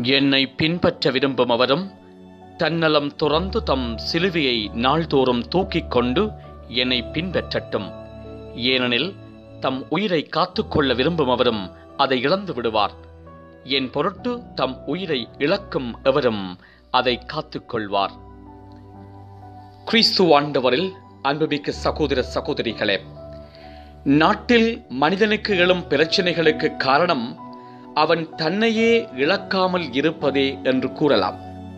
என்னை பின்பற்ற விரும்பும் அவரும் தன்னலம் துறந்து தம் சிலுவையை நாள்தோறும் தூக்கிக் கொண்டு என்னை பின்பற்றட்டும். ஏனெனில் தம் உயிரை காத்துக்கொள்ள விரும்பும் அவரும் அதை இழந்து விடுவார். என் பொருட்டு தம் உயிரை இழக்கும் எவரும் அதை காத்துக்கொள்வார். கிறிஸ்து ஆண்டவரில் அன்புமிக்க சகோதர சகோதரிகளே, நாட்டில் மனிதனுக்கு எழும் பிரச்சனைகளுக்கு காரணம் அவன் தன்னையே இழக்காமல் இருப்பதே என்று கூறலாம்.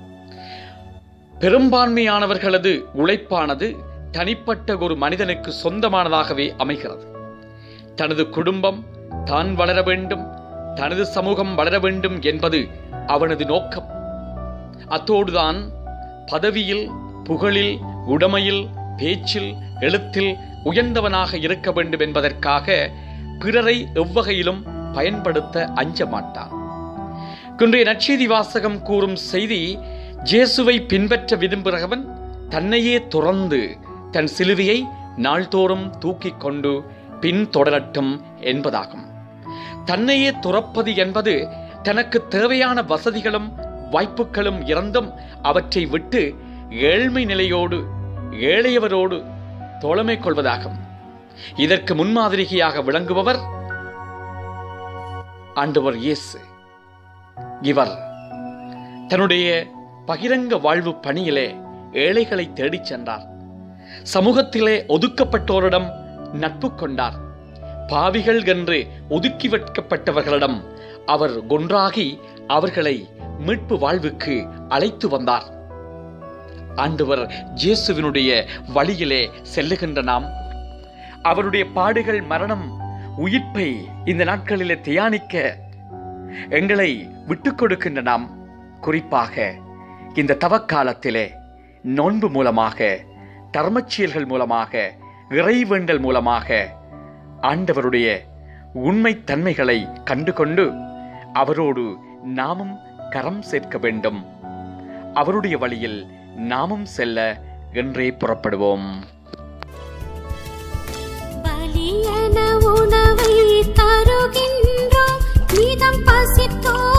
பெரும்பான்மையானவர்களது உழைப்பானது தனிப்பட்ட ஒரு மனிதனுக்கு சொந்தமானதாகவே அமைகிறது. தனது குடும்பம் தான் வளர வேண்டும், தனது சமூகம் வளர வேண்டும் என்பது அவனது நோக்கம். அத்தோடுதான் பதவியில், புகழில், உடைமையில், பேச்சில், எழுத்தில் உயர்ந்தவனாக இருக்க வேண்டும் என்பதற்காக பிறரை எவ்வகையிலும் பயன்படுத்த அஞ்ச மாட்டான். இன்றைய நற்செய்தி வாசகம் கூறும் செய்தி, இயேசுவை பின்பற்ற விரும்புகிறவன் தன்னையே துறந்து தன் சிலுவையை நாள்தோறும் தூக்கிக் கொண்டு பின்தொடரட்டும் என்பதாகும். தன்னையே துறப்பது என்பது தனக்கு தேவையான வசதிகளும் வாய்ப்புகளும் இருந்தும் அவற்றை விட்டு ஏழ்மை நிலையோடு ஏழையவரோடு தோழமை கொள்வதாகும். இதற்கு முன்மாதிரியாக விளங்குபவர் ஆண்டவர் இயேசு. இவர் தன்னுடைய பகிரங்க வாழ்வு பணியிலே ஏழைகளை தேடிச் சென்றார். சமூகத்திலே ஒதுக்கப்பட்டோரிடம் நட்பு கொண்டார். பாவிகள் என்று ஒதுக்கி வைக்கப்பட்டவர்களிடம் அவர் ஒன்றாகி அவர்களை மீட்பு வாழ்வுக்கு அழைத்து வந்தார். ஆண்டவர் இயேசுவினுடைய வழியிலே செல்லுகின்ற நாம் அவருடைய பாடுகள், மரணம், உயிர்ப்பை இந்த நாட்களிலே தியானிக்க எங்களை விட்டுக் கொடுக்கின்ற நாம் குறிப்பாக இந்த தவக்காலத்திலே நோன்பு மூலமாக, தர்மச்செயல்கள் மூலமாக, இறைவேண்டல் மூலமாக ஆண்டவருடைய உண்மை தன்மைகளை கண்டுகொண்டு அவரோடு நாமும் கரம் சேர்க்க வேண்டும். அவருடைய வழியில் நாமும் செல்ல என்றே புறப்படுவோம். பலியன உணவை தருகின்றோம், நீதம் பசித்தோ